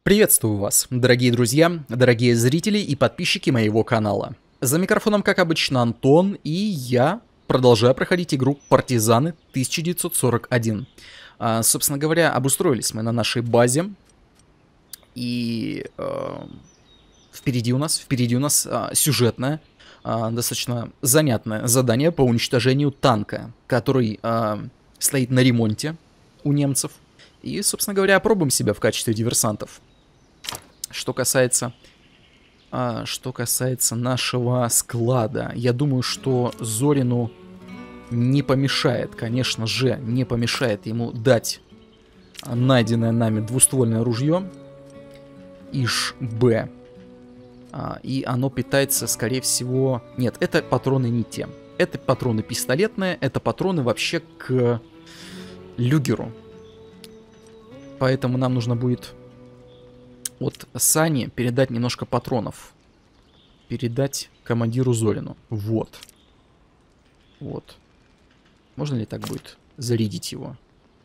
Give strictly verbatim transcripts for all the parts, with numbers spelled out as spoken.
Приветствую вас, дорогие друзья, дорогие зрители и подписчики моего канала. За микрофоном, как обычно, Антон, и я продолжаю проходить игру Партизаны тысяча девятьсот сорок один. А, собственно говоря, обустроились мы на нашей базе, и э, впереди у нас, впереди у нас э, сюжетное, э, достаточно занятное задание по уничтожению танка, который э, стоит на ремонте у немцев. И, собственно говоря, опробуем себя в качестве диверсантов. Что касается, а, что касается нашего склада, я думаю, что Зорину не помешает, конечно же, не помешает ему дать найденное нами двуствольное ружье ИШ-Б. А, и оно питается, скорее всего... Нет, это патроны не те. Это патроны пистолетные, это патроны вообще к люгеру. Поэтому нам нужно будет от Сани передать немножко патронов. Передать командиру Зорину. Вот. Вот. Можно ли так будет зарядить его?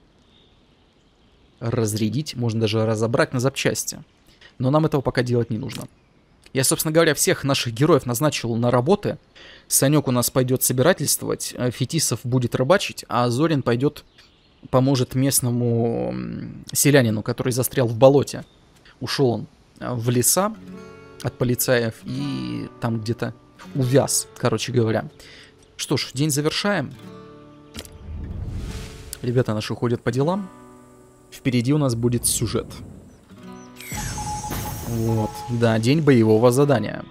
Разрядить. Можно даже разобрать на запчасти. Но нам этого пока делать не нужно. Я, собственно говоря, всех наших героев назначил на работы. Санек у нас пойдет собирательствовать. Фетисов будет рыбачить. А Зорин пойдет... поможет местному селянину, который застрял в болоте. Ушел он в леса от полицаев и там где-то увяз, короче говоря. Что ж, день завершаем. Ребята наши уходят по делам. Впереди у нас будет сюжет. Вот, да, день боевого задания.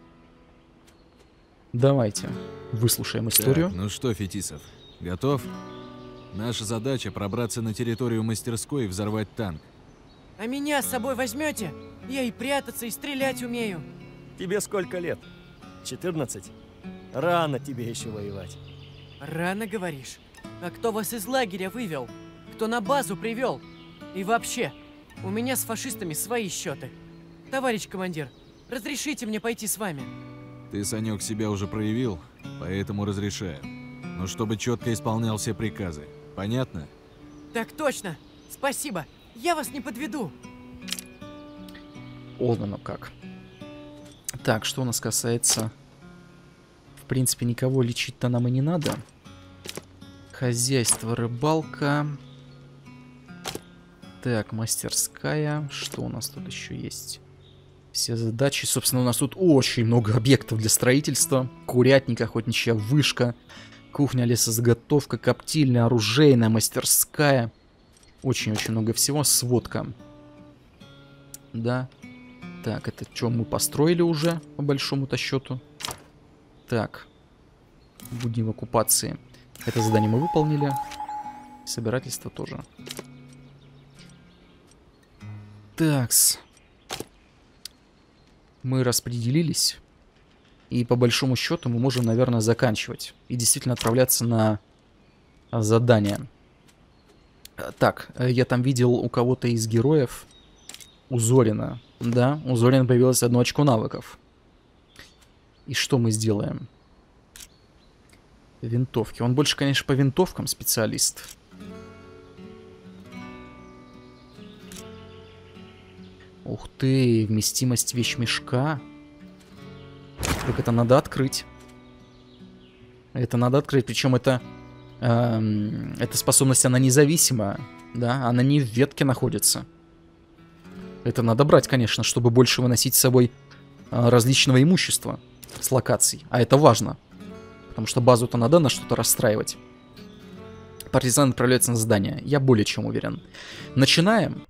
Давайте выслушаем историю. Так, ну что, Фетисов, готов? Наша задача пробраться на территорию мастерской и взорвать танк. А меня с собой возьмете? Я и прятаться, и стрелять умею. Тебе сколько лет? четырнадцать? Рано тебе еще воевать. Рано, говоришь? А кто вас из лагеря вывел? Кто на базу привел? И вообще, у меня с фашистами свои счеты. Товарищ командир, разрешите мне пойти с вами? Ты, Санек, себя уже проявил, поэтому разрешаю. Но чтобы четко исполнял все приказы. Понятно? Так точно! Спасибо! Я вас не подведу! О, ну как. Так, что у нас касается... В принципе, никого лечить-то нам и не надо. Хозяйство, рыбалка. Так, мастерская. Что у нас тут еще есть? Все задачи. Собственно, у нас тут очень много объектов для строительства. Курятник, охотничья вышка. Кухня, лесозаготовка, коптильня, оружейная, мастерская. Очень-очень много всего. Сводка. Да. Так, это что, мы построили уже, по большому-то счету. Так. Будни в оккупации. Это задание мы выполнили. Собирательство тоже. Такс. Мы распределились. И по большому счету мы можем, наверное, заканчивать. И действительно отправляться на задание. Так, я там видел у кого-то из героев, у Зорина. Да, у Зорина появилось одно очко навыков. И что мы сделаем? Винтовки. Он больше, конечно, по винтовкам специалист. Ух ты, вместимость вещмешка. Так это надо открыть. Это надо открыть. Причем это, эм, эта способность, она независимая. Да, она не в ветке находится. Это надо брать, конечно, чтобы больше выносить с собой э, различного имущества с локаций. А это важно. Потому что базу-то надо на что-то расстраивать. Партизан отправляется на задание. Я более чем уверен. Начинаем.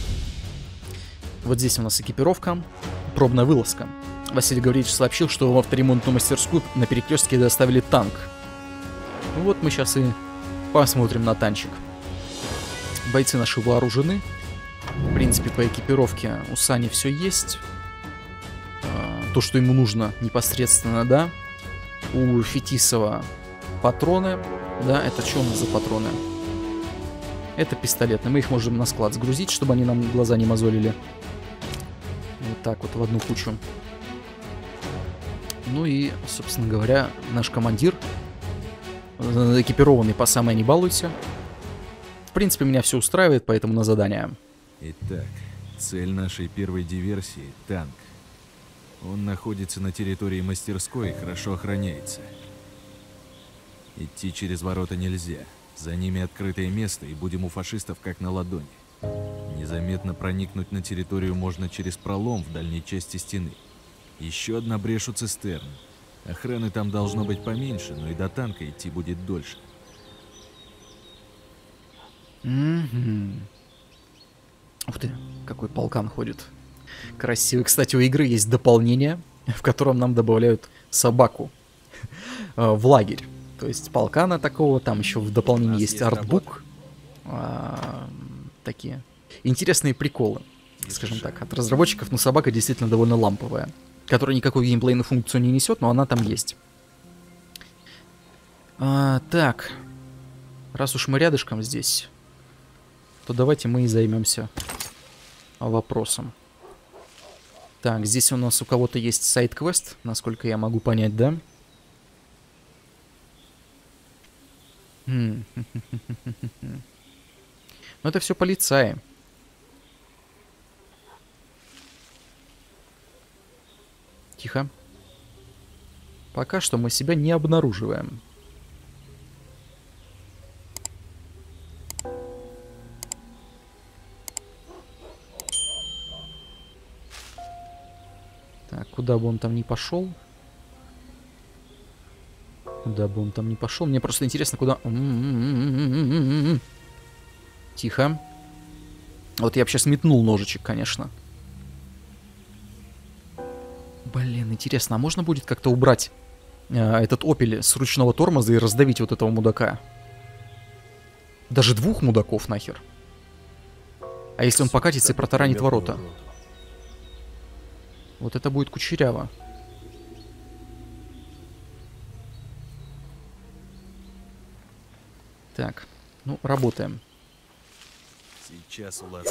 Вот здесь у нас экипировка. Пробная вылазка. Василий Гаврилович сообщил, что в авторемонтную мастерскую на перекрестке доставили танк. Вот мы сейчас и посмотрим на танчик. Бойцы наши вооружены. В принципе, по экипировке у Сани все есть. То, что ему нужно непосредственно, да. У Фетисова патроны. Да, это что у нас за патроны? Это пистолетные. Мы их можем на склад сгрузить, чтобы они нам глаза не мозолили. Вот так вот в одну кучу. Ну и, собственно говоря, наш командир, экипированный по самое не балуйся. В принципе, меня все устраивает, поэтому на задание. Итак, Цель нашей первой диверсии — танк. Он находится на территории мастерской и хорошо охраняется. Идти через ворота нельзя. За ними открытое место, и будем у фашистов как на ладони. Незаметно проникнуть на территорию можно через пролом в дальней части стены. Еще одна брешь у цистерн. Охраны там должно быть поменьше, но и до танка идти будет дольше. Угу. Ух ты, какой полкан ходит. Красивый. Кстати, у игры есть дополнение, в котором нам добавляют собаку в лагерь. То есть полкана такого, там еще в дополнении есть артбук. А, такие интересные приколы, скажем так, от разработчиков. Но собака действительно довольно ламповая, которая никакую геймплейную функцию не несет, но она там есть. А, так, раз уж мы рядышком здесь, то давайте мы и займемся вопросом. Так, здесь у нас у кого-то есть сайд-квест, насколько я могу понять, да? Ну это все полицаи. Тихо. Пока что мы себя не обнаруживаем. Так, куда бы он там ни пошел. Куда бы он там ни пошел. Мне просто интересно, куда... Тихо. Вот я бы сейчас метнул ножичек, конечно. Блин, интересно, а можно будет как-то убрать э, этот опель с ручного тормоза и раздавить вот этого мудака? Даже двух мудаков нахер. А если он покатится и протаранит ворота? Вот это будет кучеряво. Так, ну, работаем. Сейчас уложу.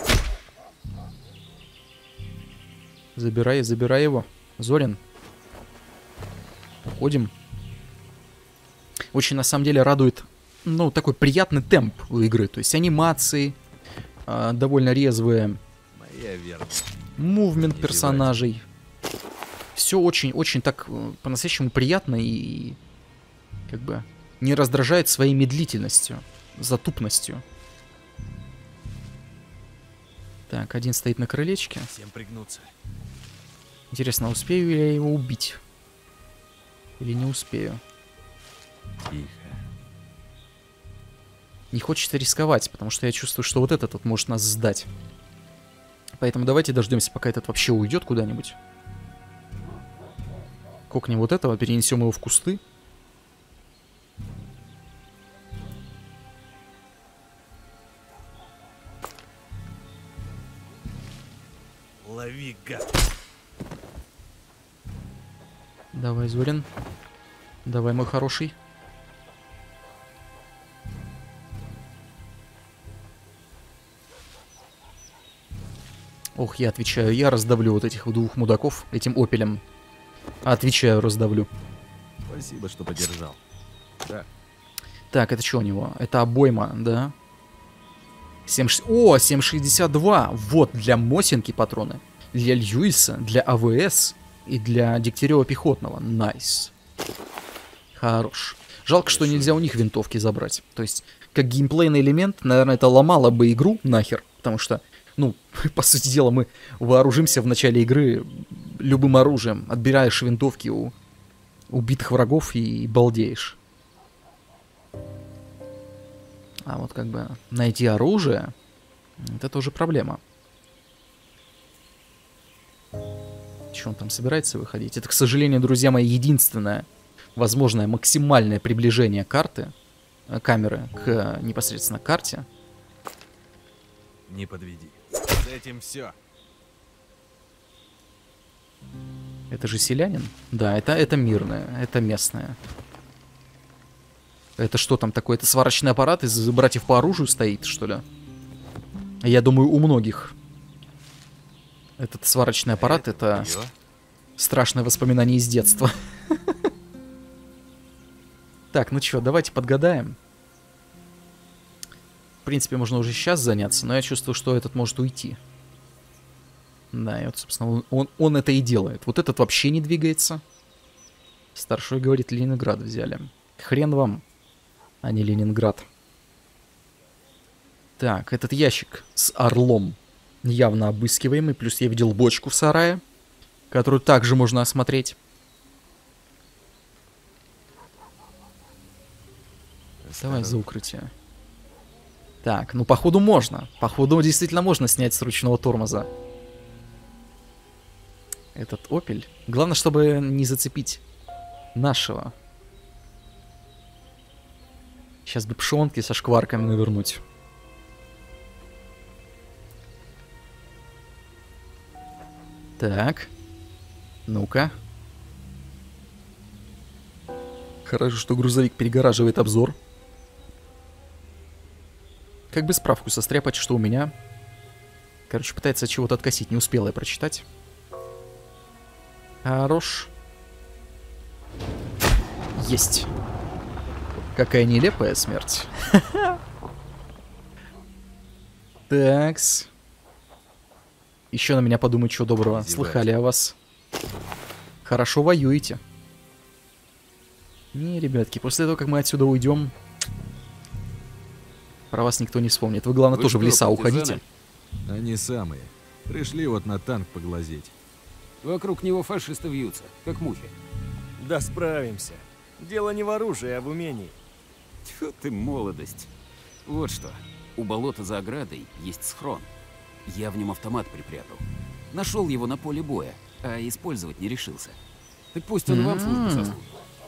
Забирай, забирай его. Зорин. Уходим. Очень, на самом деле, радует, ну, такой приятный темп у игры. То есть анимации э, довольно резвые. Моя верность. Мувмент персонажей. Все очень-очень так э, по-настоящему приятно и как бы не раздражает своей медлительностью, затупностью. Так, один стоит на крылечке. Всем пригнуться. Интересно, успею ли я его убить? Или не успею? Тихо. Не хочется рисковать, потому что я чувствую, что вот этот вот может нас сдать. Поэтому давайте дождемся, пока этот вообще уйдет куда-нибудь. Кокнем вот этого, перенесем его в кусты. Лови, гад. Давай, Зорин. Давай, мой хороший. Ох, я отвечаю, я раздавлю вот этих двух мудаков этим опелем. Отвечаю, раздавлю. Спасибо, что поддержал. Да. Так, это что у него? Это обойма, да? семь... О, семь шестьдесят два! Вот, для Мосинки патроны. Для Льюиса, для АВС и для Дегтярева пехотного. Найс. Хорош. Жалко, что нельзя у них винтовки забрать. То есть, как геймплейный элемент, наверное, это ломало бы игру нахер. Потому что, ну, по сути дела, мы вооружимся в начале игры любым оружием. Отбираешь винтовки у убитых врагов и балдеешь. А вот как бы найти оружие, это тоже проблема. Что он там собирается выходить? Это, к сожалению, друзья мои, единственное возможное максимальное приближение карты, камеры к непосредственно карте. Не подведи. С этим все. Это же селянин? Да, это, это мирное, это местное. Это что там такое? Это сварочный аппарат из братьев по оружию стоит, что ли? Я думаю, у многих. Этот сварочный аппарат — это страшное воспоминание из детства. Так, ну чё, давайте подгадаем. В принципе, можно уже сейчас заняться, но я чувствую, что этот может уйти. Да, и вот, собственно, он, он, он это и делает. Вот этот вообще не двигается. Старшой говорит, Ленинград взяли. Хрен вам, а не Ленинград. Так, этот ящик с орлом явно обыскиваемый. Плюс я видел бочку в сарае, которую также можно осмотреть. Давай за укрытие. Так, ну походу можно. Походу действительно можно снять с ручного тормоза этот Опель. Главное, чтобы не зацепить нашего. Сейчас бы пшонки со шкварками навернуть. Так. Ну-ка. Хорошо, что грузовик перегораживает обзор. Как бы справку состряпать, что у меня. Короче, пытается от чего-то откосить. Не успела я прочитать. Хорош. Есть. Какая нелепая смерть. Такс. Еще на меня подумают, что доброго. Слыхали о вас. Хорошо воюете. Не, ребятки, после того, как мы отсюда уйдем, про вас никто не вспомнит. Вы, главное, Вы тоже что, в леса партизаны? уходите. Они самые. Пришли вот на танк поглазеть. Вокруг него фашисты вьются, как мухи. Да справимся. Дело не в оружии, а в умении. Тьфу ты, молодость. Вот что, у болота за оградой есть схрон. Я в нем автомат припрятал. Нашел его на поле боя, а использовать не решился. Так пусть он вам службу сослужит.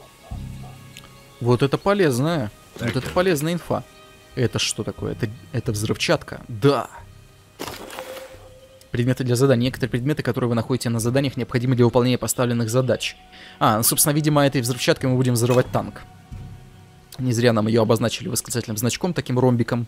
Вот это полезная. Так, вот это так. полезная инфа. Это что такое? Это, это взрывчатка. Да. Предметы для заданий. Некоторые предметы, которые вы находите на заданиях, необходимы для выполнения поставленных задач. А, ну, собственно, видимо, этой взрывчаткой мы будем взрывать танк. Не зря нам ее обозначили восклицательным значком, таким ромбиком.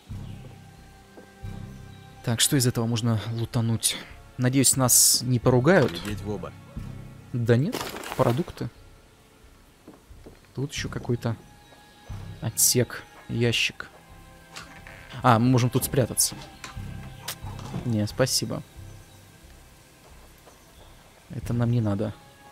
Так, что из этого можно лутануть? Надеюсь, нас не поругают. Глядеть в оба. Да нет, продукты. Тут еще какой-то отсек, ящик. А, мы можем тут спрятаться. Не, спасибо. Это нам не надо.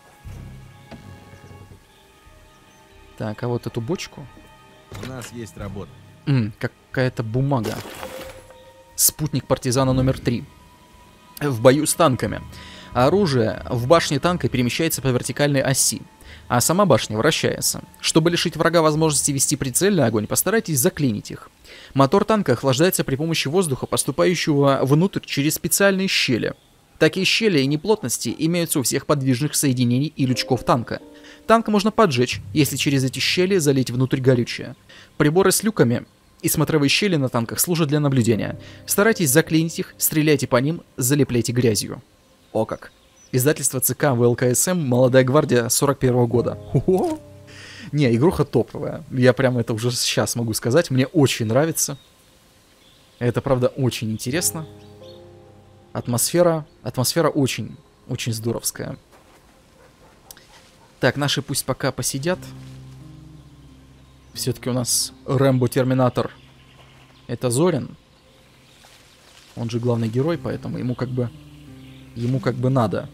Так, а вот эту бочку. У нас есть работа. М, какая-то бумага. Спутник партизана номер три. В бою с танками. Оружие в башне танка перемещается по вертикальной оси, а сама башня вращается. Чтобы лишить врага возможности вести прицельный огонь, постарайтесь заклинить их. Мотор танка охлаждается при помощи воздуха, поступающего внутрь через специальные щели. Такие щели и неплотности имеются у всех подвижных соединений и лючков танка. Танк можно поджечь, если через эти щели залить внутрь горючее. Приборы с люками и смотровые щели на танках служат для наблюдения. Старайтесь заклинить их, стреляйте по ним, залепляйте грязью. О как. Издательство ЦК ВЛКСМ «Молодая гвардия» сорок первого года. О-о-о. Не, игруха топовая. Я прямо это уже сейчас могу сказать. Мне очень нравится. Это, правда, очень интересно. Атмосфера, атмосфера очень, очень здоровская. Так, наши пусть пока посидят. Все-таки у нас Рэмбо Терминатор. Это Зорин. Он же главный герой, поэтому ему как бы... Ему как бы надо.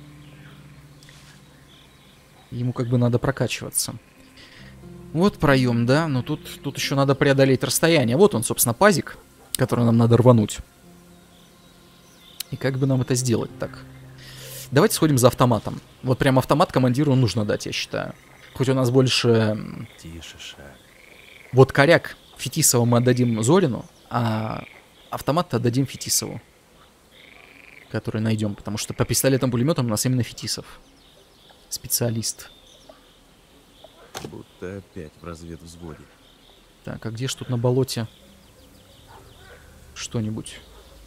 Ему как бы надо прокачиваться. Вот проем, да? Но тут, тут еще надо преодолеть расстояние. Вот он, собственно, пазик, который нам надо рвануть. И как бы нам это сделать так? Давайте сходим за автоматом. Вот прям автомат командиру нужно дать, я считаю. Хоть у нас больше... Тише шаг. Вот коряк Фетисову мы отдадим Зорину, а автомат отдадим Фетисову, который найдем, потому что по пистолетам-пулеметам у нас именно Фетисов. Специалист. Будто опять в разведвзводе. Так, а где ж тут на болоте что-нибудь?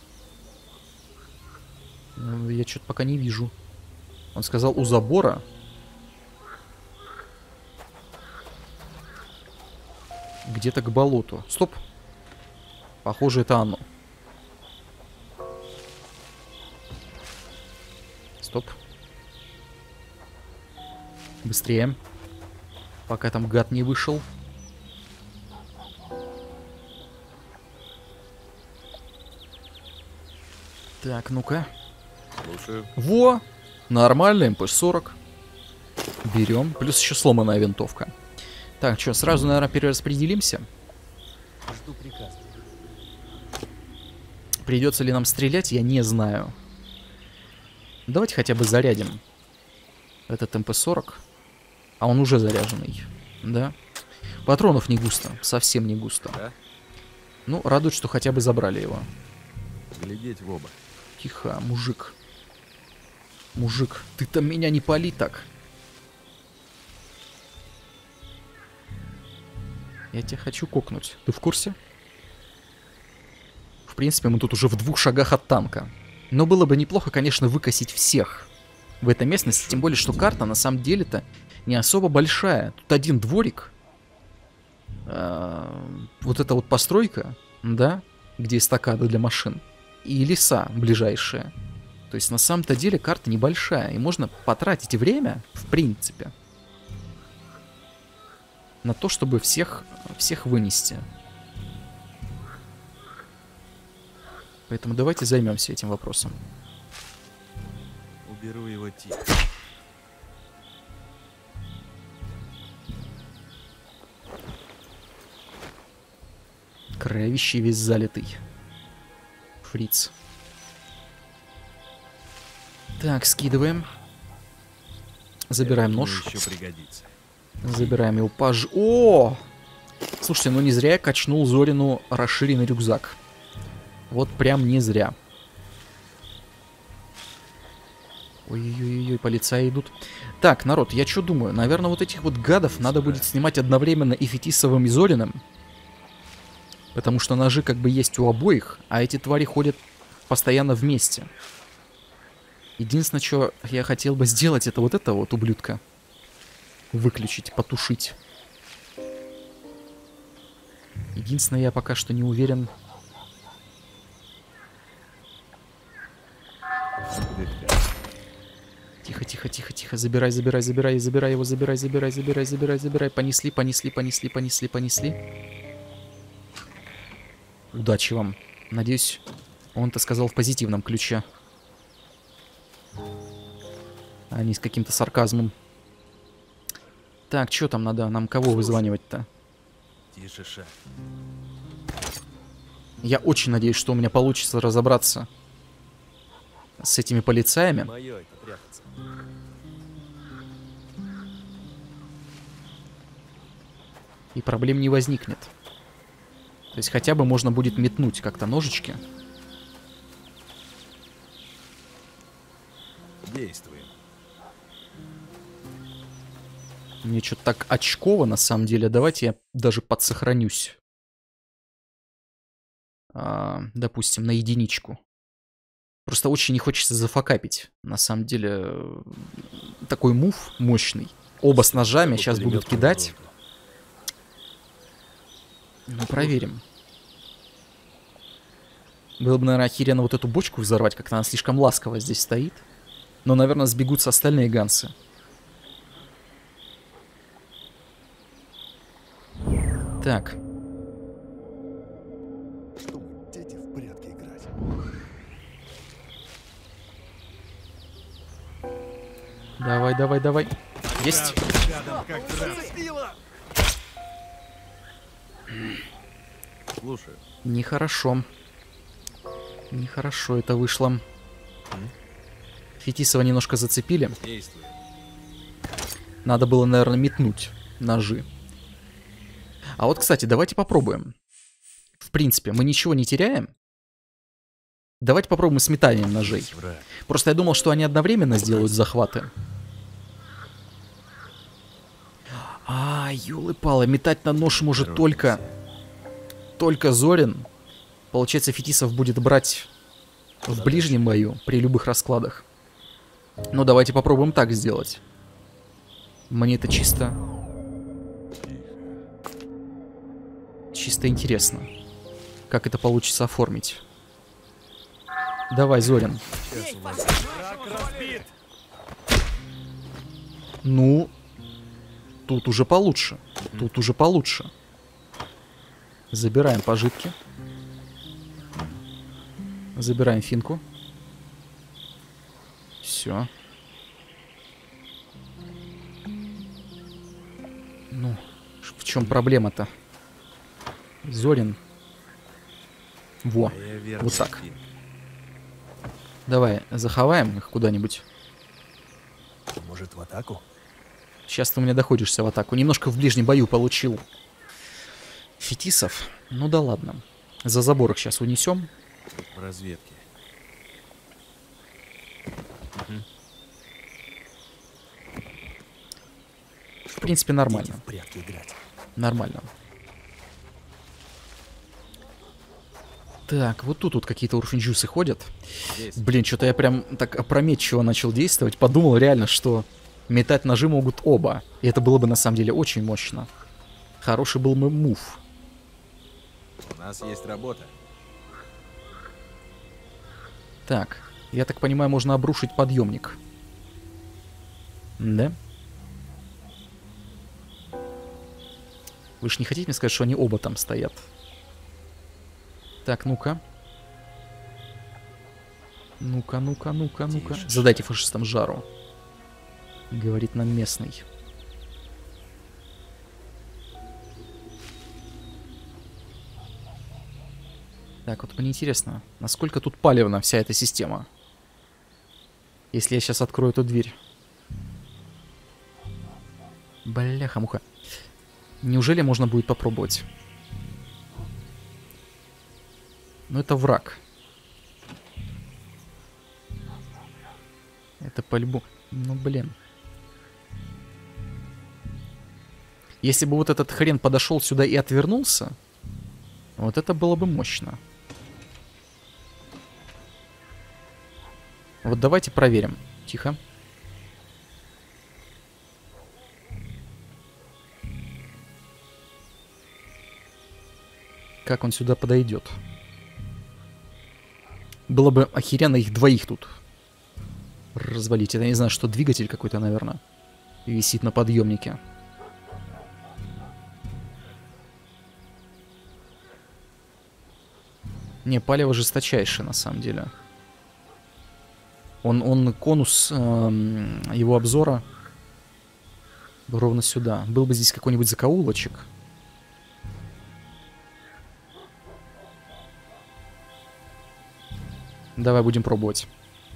Ну, я что-то пока не вижу. Он сказал у забора. Где-то к болоту. Стоп. Похоже, это оно. Стоп. Быстрее. Пока там гад не вышел. Так, ну-ка. Слушаю. Во! Нормально, эм пэ сорок. Берем. Плюс еще сломанная винтовка. Так, что, сразу, наверное, перераспределимся. Жду приказ. Придется ли нам стрелять, я не знаю. Давайте хотя бы зарядим этот эм пэ сорок. А он уже заряженный. Да? Патронов не густо. Совсем не густо. Да? Ну, радует, что хотя бы забрали его. Глядеть в оба. Тихо, мужик. Мужик, ты там меня не пали так. Я тебя хочу кокнуть. Ты в курсе? В принципе, мы тут уже в двух шагах от танка. Но было бы неплохо, конечно, выкосить всех в этой местности. Тем более, что карта на самом деле-то не особо большая. Тут один дворик. А, вот эта вот постройка, да, где эстакады для машин. И леса ближайшие. То есть на самом-то деле карта небольшая. И можно потратить время, в принципе, на то, чтобы всех, всех вынести. Поэтому давайте займемся этим вопросом. Уберу его тихо. Кровищей весь залитый. Фриц. Так, скидываем. Забираем Это нож. мне еще пригодится. Забираем его паж... О! Слушайте, ну не зря я качнул Зорину расширенный рюкзак. Вот прям не зря. Ой-ой-ой, полицаи идут. Так, народ, я что думаю? Наверное, вот этих вот гадов надо будет снимать одновременно и Фетисовым, и Зориным. Потому что ножи как бы есть у обоих, а эти твари ходят постоянно вместе. Единственное, что я хотел бы сделать, это вот это вот ублюдка. Выключить, потушить. Единственное, я пока что не уверен. Тихо, тихо, тихо, тихо. Забирай, забирай, забирай, забирай его, забирай, забирай, забирай, забирай, забирай. Понесли, понесли, понесли, понесли, понесли. Удачи вам. Надеюсь, он-то сказал в позитивном ключе. А не с каким-то сарказмом. Так, что там надо? Нам кого вызванивать-то? Тише, шаг. Я очень надеюсь, что у меня получится разобраться с этими полицаями. Мое это прятаться. И проблем не возникнет. То есть хотя бы можно будет метнуть как-то ножички. Действуем. Мне что-то так очково на самом деле. Давайте я даже подсохранюсь. А, допустим, на единичку. Просто очень не хочется зафакапить. На самом деле, такой мув мощный. Оба с ножами сейчас будут кидать. Ну, проверим. Было бы, наверное, охеренно вот эту бочку взорвать, как она слишком ласково здесь стоит. Но, наверное, сбегутся остальные гансы. Так. Чтобы дети в прятки играть. Давай, давай, давай. Есть. Слушаю. Нехорошо. Нехорошо это вышло. Фетисова немножко зацепили. Действуем. Надо было, наверное, метнуть ножи. А вот, кстати, давайте попробуем. В принципе, мы ничего не теряем. Давайте попробуем с метанием ножей. Просто я думал, что они одновременно сделают захваты. А, ёлы-палы, метать на нож может только... Только Зорин. Получается, Фетисов будет брать в ближнем бою при любых раскладах. Ну, давайте попробуем так сделать. Мне это чисто... Чисто интересно. Как это получится оформить. Давай, Зорин. Ну, тут уже получше. Тут уже получше. Забираем пожитки. Забираем финку. Все. Ну, в чем проблема-то? Зорин. Во, вот так. Давай, заховаем их куда-нибудь. Может, в атаку? Сейчас ты у меня доходишься в атаку. Немножко в ближнем бою получил фетисов. Ну да ладно. За забор их сейчас унесем. В разведке. В принципе, нормально. В прятки играть. Нормально. Так, вот тут вот какие-то урфинджусы ходят. Здесь. Блин, что-то я прям так опрометчиво начал действовать. Подумал реально, что метать ножи могут оба. И это было бы на самом деле очень мощно. Хороший был бы мув. У нас есть работа. Так, я так понимаю, можно обрушить подъемник. Да? Вы же не хотите мне сказать, что они оба там стоят? Так, ну-ка. Ну-ка, ну-ка, ну-ка, ну-ка. Задайте фашистам жару. Говорит нам местный. Так, вот мне интересно, насколько тут палевна вся эта система? Если я сейчас открою эту дверь. Бляха-муха. Неужели можно будет попробовать? Ну, это враг. Это по-любому... Ну, блин. Если бы вот этот хрен подошел сюда и отвернулся, вот это было бы мощно. Вот давайте проверим. Тихо. Как он сюда подойдет? Было бы охеренно их двоих тут развалить. Это, не знаю, что двигатель какой-то, наверное, висит на подъемнике. Не, палево жесточайшее, на самом деле. Он, он конус эм, его обзора ровно сюда. Был бы здесь какой-нибудь закоулочек. Давай будем пробовать.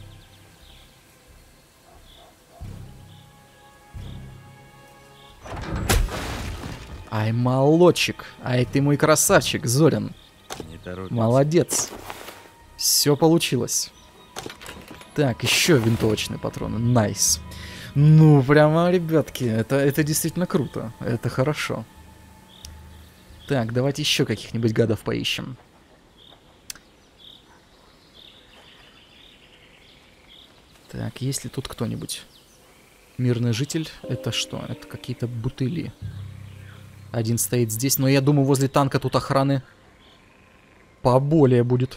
Ай, молодчик. Ай, ты мой красавчик, Зорин. Не торопимся. Молодец. Все получилось. Так, еще винтовочные патроны. Найс. Ну, прямо, ребятки, это, это действительно круто. Это хорошо. Так, давайте еще каких-нибудь гадов поищем. Так, есть ли тут кто-нибудь? Мирный житель? Это что? Это какие-то бутыли. Один стоит здесь, но я думаю, возле танка тут охраны поболее будет.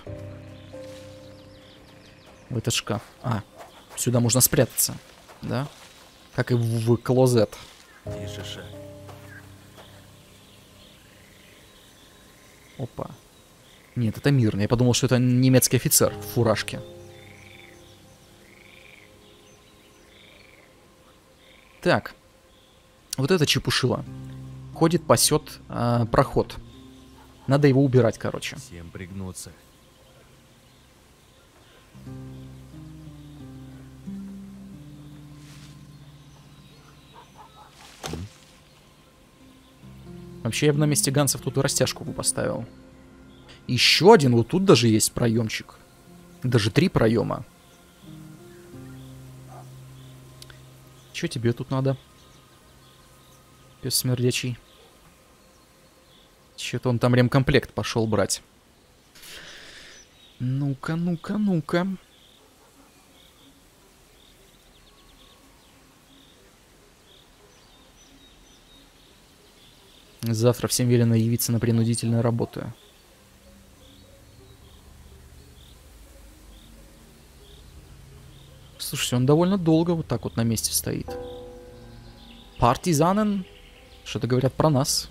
В этот шкаф. А, сюда можно спрятаться. Да? Как и в клозет. Тише шаг. Опа. Нет, это мирный. Я подумал, что это немецкий офицер в фуражке. Так. Вот это чепушило. Ходит, пасет э, проход. Надо его убирать, короче. Всем пригнуться. Вообще, я бы на месте ганцев тут и растяжку бы поставил. Еще один, вот тут даже есть проемчик. Даже три проема. Че тебе тут надо? Пес смердячий. Че-то он там ремкомплект пошел брать. Ну-ка, ну-ка, ну-ка. Завтра всем велено явиться на принудительную работу. Слушайте, он довольно долго вот так вот на месте стоит. Партизанен? Что-то говорят про нас.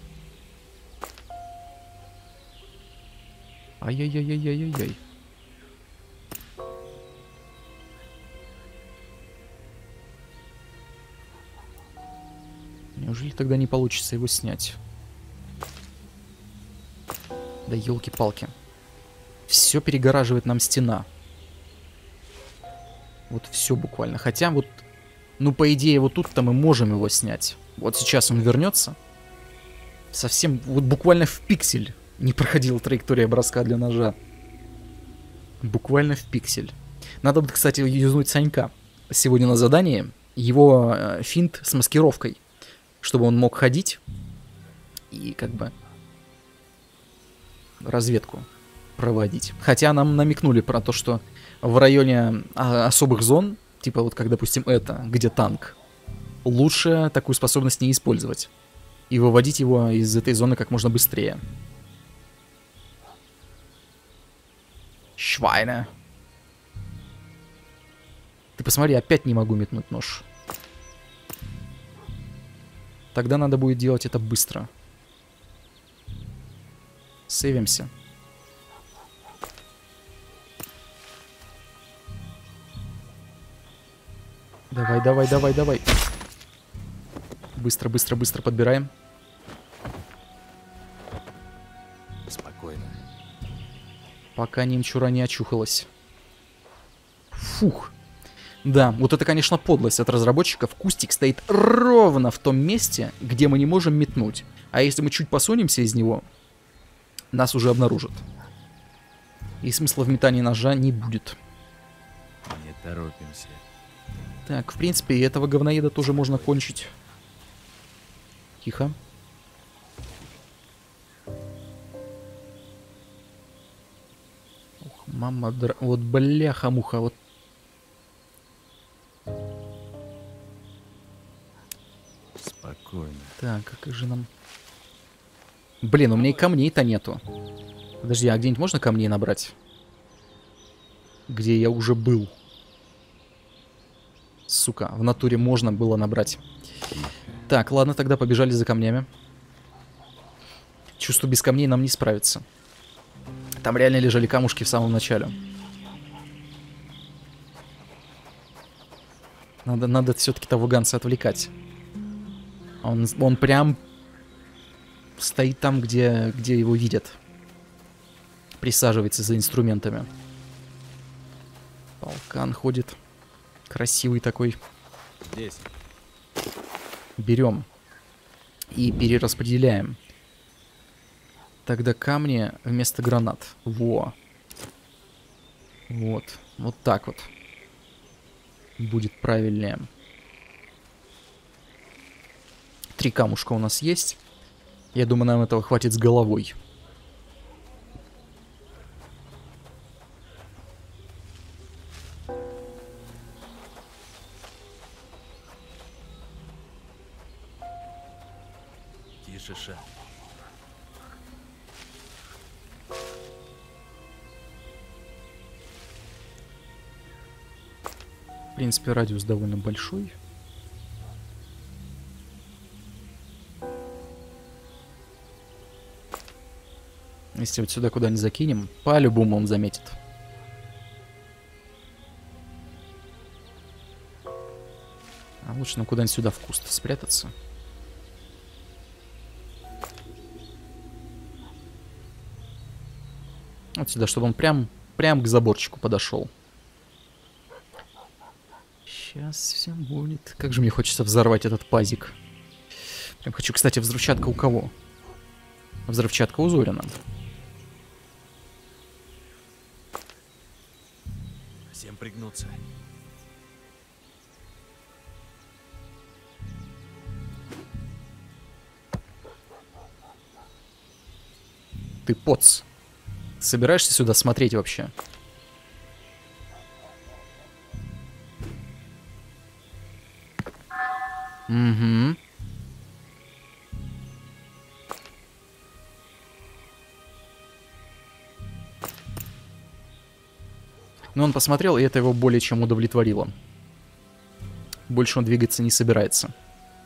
Ай-яй-яй-яй-яй-яй. Неужели тогда не получится его снять? Да елки-палки. Все перегораживает нам стена. Вот все буквально. Хотя вот, ну по идее вот тут-то мы можем его снять. Вот сейчас он вернется. Совсем, вот буквально в пиксель не проходила траектория броска для ножа. Буквально в пиксель. Надо будет, кстати, юзнуть Санька сегодня на задании. Его э, финт с маскировкой. Чтобы он мог ходить и как бы разведку проводить. Хотя нам намекнули про то, что в районе а, особых зон, типа вот как, допустим, это, где танк, лучше такую способность не использовать. И выводить его из этой зоны как можно быстрее. Швайна. Ты посмотри, опять не могу метнуть нож. Тогда надо будет делать это быстро. Сейвимся. Давай, давай, давай, давай. Быстро, быстро, быстро подбираем. Спокойно. Пока немчура не очухалась. Фух. Да, вот это, конечно, подлость от разработчиков. Кустик стоит ровно в том месте, где мы не можем метнуть. А если мы чуть посунемся из него, нас уже обнаружат. И смысла в метании ножа не будет. Не торопимся. Так, в принципе, и этого говноеда тоже можно кончить. Тихо. Ох, мама, дра... вот бляха-муха, вот. Спокойно. Так, а как же нам... Блин, у меня и камней-то нету. Подожди, а где-нибудь можно камней набрать? Где я уже был. Сука, в натуре можно было набрать. Так, ладно, тогда побежали за камнями. Чувствую, без камней нам не справиться. Там реально лежали камушки в самом начале. Надо, надо все-таки того ганца отвлекать. Он, он прям стоит там, где, где его видят. Присаживается за инструментами. Полкан ходит. Красивый такой. Здесь. Берем. И перераспределяем. Тогда камни вместо гранат. Во. Вот. Вот так вот. Будет правильнее. Три камушка у нас есть. Я думаю, нам этого хватит с головой. Тише, Ша. В принципе, радиус довольно большой. Если вот сюда куда-нибудь закинем, по-любому он заметит. А лучше нам куда-нибудь сюда в куст спрятаться. Вот сюда, чтобы он прям, прям к заборчику подошел. Сейчас все будет. Как же мне хочется взорвать этот пазик. Прям хочу, кстати, взрывчатка у кого? Взрывчатка у Зорина. Всем пригнуться. Ты поц. Собираешься сюда смотреть вообще? Угу. Но он посмотрел, и это его более чем удовлетворило. Больше он двигаться не собирается.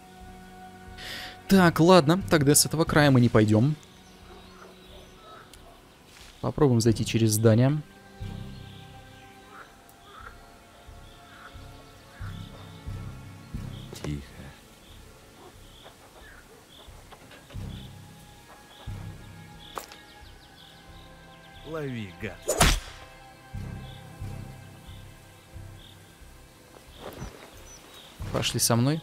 Так, ладно, тогда с этого края мы не пойдем. Попробуем зайти через здание. Тихо. Лови, гад. Пошли со мной.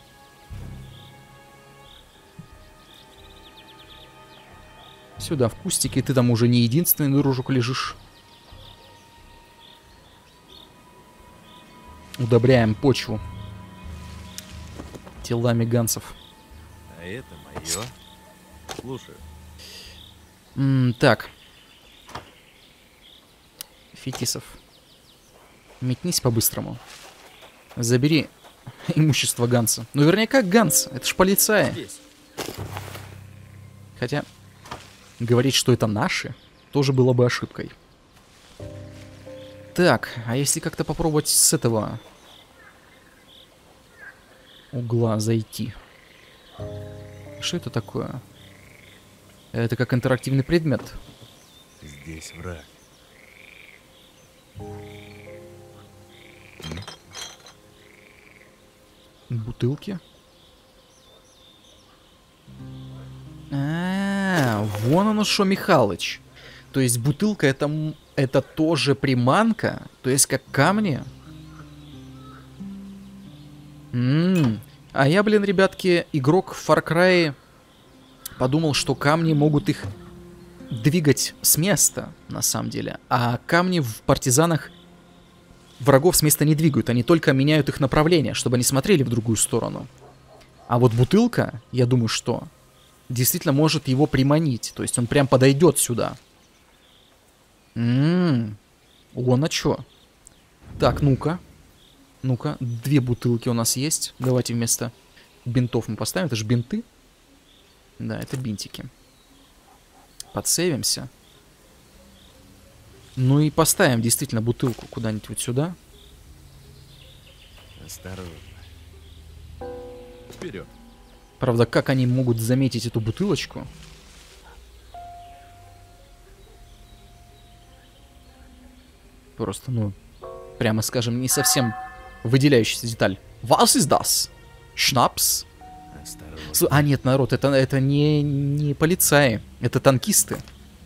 Сюда, в кустике. Ты там уже не единственный, дружок, лежишь. Удобряем почву телами гансов. А это мое. Слушаю. М, так. Фетисов. Метнись по-быстрому. Забери имущество Ганса. Ну, вернее, как Ганс? Это ж полицаи. Здесь. Хотя, говорить, что это наши, тоже было бы ошибкой. Так, а если как-то попробовать с этого угла зайти? Что это такое? Это как интерактивный предмет. Здесь враг. Бутылки. А, вон оно что, Михалыч. То есть бутылка это, м- это тоже приманка? То есть как камни? М. А я, блин, ребятки, игрок в Far Cry подумал, что камни могут их двигать с места, на самом деле. А камни в партизанах врагов с места не двигают, они только меняют их направление, чтобы они смотрели в другую сторону. А вот бутылка, я думаю, что действительно может его приманить. То есть он прям подойдет сюда. Ммм, он а чё? Так, ну-ка. Ну-ка, две бутылки у нас есть. Давайте вместо бинтов мы поставим. Это же бинты. Да, это бинтики. Подсейвимся. Ну и поставим действительно бутылку куда-нибудь вот сюда. Осторожно. Вперед. Правда, как они могут заметить эту бутылочку? Просто, ну, прямо скажем, не совсем выделяющаяся деталь. Was ist das? Шнапс? Осторожно. С- А, нет, народ, это, это не, не полицаи, это танкисты.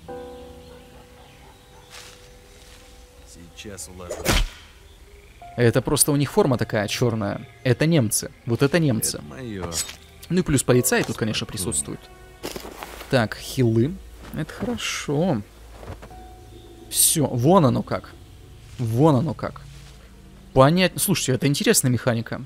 Сейчас уложу. Это просто у них форма такая черная. Это немцы. Вот это немцы. Это мое. Ну и плюс полицаи тут, конечно, присутствуют. Так, хилы. Это хорошо. Все, вон оно как. Вон оно как. Понятно. Слушайте, это интересная механика.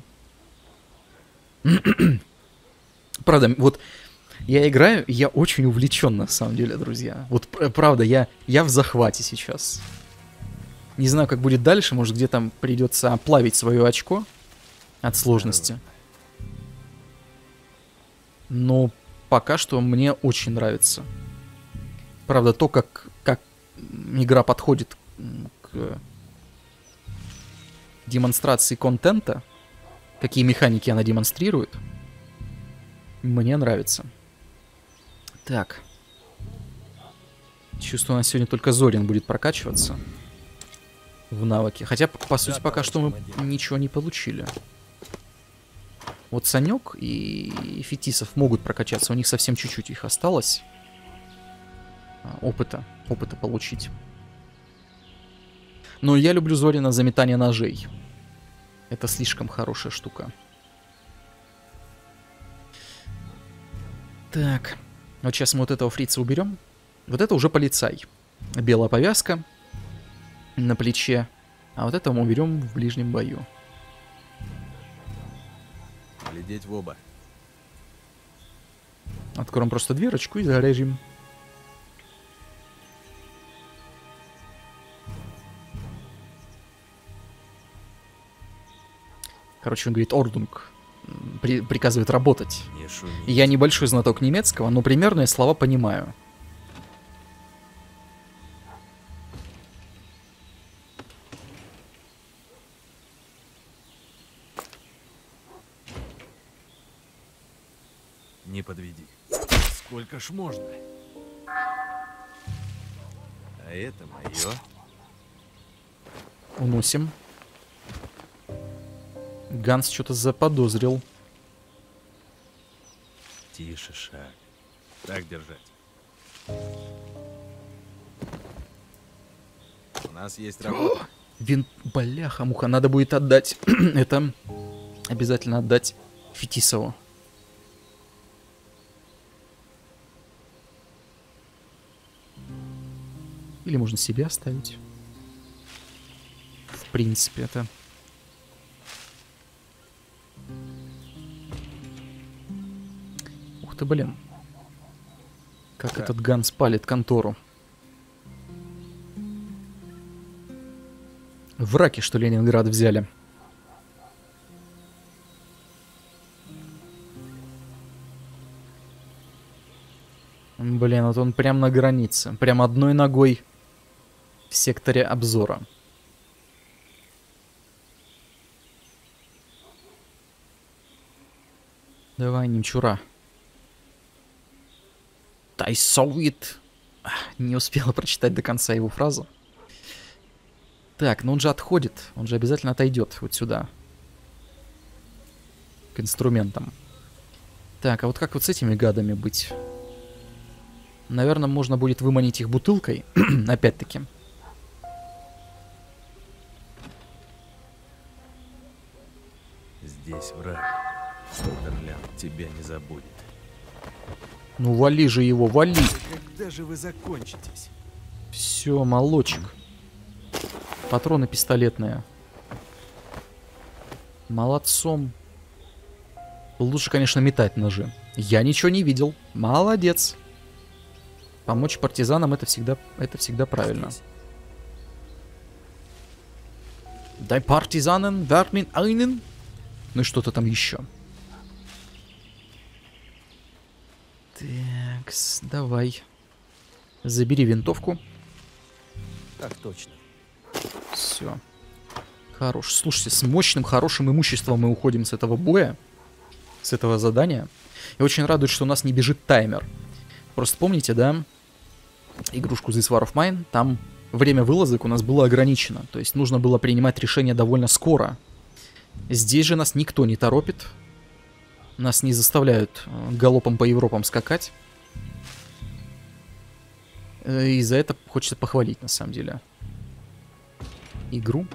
Правда, вот я играю, и я очень увлечен на самом деле, друзья. Вот пр- правда, я, я в захвате сейчас. Не знаю, как будет дальше, может, где там придется оплавить свое очко от сложности. Но пока что мне очень нравится. Правда, то, как, как игра подходит м, к демонстрации контента, какие механики она демонстрирует, мне нравится. Так. Чувствую, у нас сегодня только Зорин будет прокачиваться в навыке. Хотя, по по сути, Да, пока что мы товарищ командир. ничего не получили. Вот Санек и Фетисов могут прокачаться. У них совсем чуть-чуть их осталось. А, Опыта. Опыта получить. Но я люблю Зорина за метание ножей. Это слишком хорошая штука. Так. Вот сейчас мы вот этого фрица уберем. Вот это уже полицай. Белая повязка на плече. А вот это мы уберем в ближнем бою. Глядеть в оба. Откроем просто дверочку и зарежем. Короче, он говорит, Ордунг м, при- приказывает работать. Не шуми. Я небольшой знаток немецкого, но примерные слова понимаю. Не подведи. Сколько ж можно? А это мое. Уносим. Ганс что-то заподозрил. Тише шаг. Так держать. нас есть работа. Вин... Бляха-муха, надо будет отдать. Это обязательно отдать Фетисову. Или можно себе оставить. В принципе, это... Ух ты, блин. Как Да. этот Ганс палит контору. В раке, что Ленинград взяли. Блин, вот он прям на границе. Прям одной ногой в секторе обзора. Давай, немчура. Тай совет. Не успела прочитать до конца его фразу. Так, но он же отходит. Он же обязательно отойдет вот сюда. К инструментам. Так, а вот как вот с этими гадами быть? Наверное, можно будет выманить их бутылкой. Опять-таки. Здесь враг. Сутерлям тебя не забудет. Ну вали же его, вали. Когда же вы закончитесь? Все, молочек. Патроны пистолетные. Молодцом. Лучше, конечно, метать ножи. Я ничего не видел. Молодец. Помочь партизанам это всегда, это всегда правильно. Дай партизанам вермин айнен. Ну и что-то там еще. Так, давай. Забери винтовку. Так точно. Все. Хорош. Слушайте, с мощным, хорошим имуществом мы уходим с этого боя. С этого задания. И очень радует, что у нас не бежит таймер. Просто помните, да, игрушку This War of Mine, там время вылазок у нас было ограничено. То есть нужно было принимать решение довольно скоро. Здесь же нас никто не торопит. Нас не заставляют галопом по Европам скакать. И за это хочется похвалить, на самом деле. Игру.